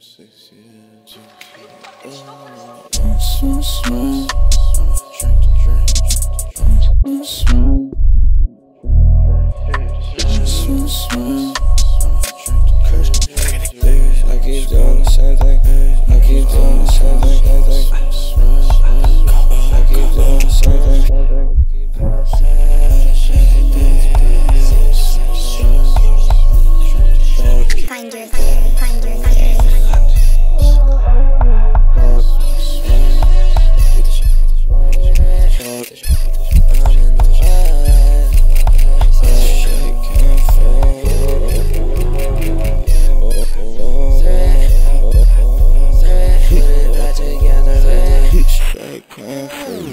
I keep doing the same thing. I keep doing the same thing. I keep doing the same thing. Find your theory, find your theory. I'm in the way. Shaking put it back together, baby. Shaking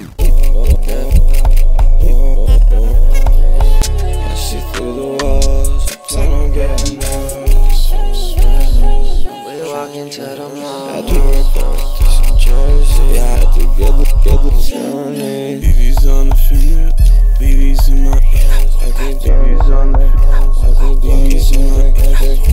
I see through the walls, I don't get enough. We walk into the mall. I do report to some Jersey. I had to get the Johnny. BB's on the finger, BB's in my ears. I keep BB's on the finger, BB's in my ears.